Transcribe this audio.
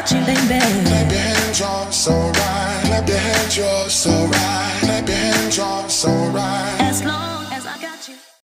without you, baby. Clap your hands, you're so right. Clap your hands, you're so right. Clap your hands, you're so right.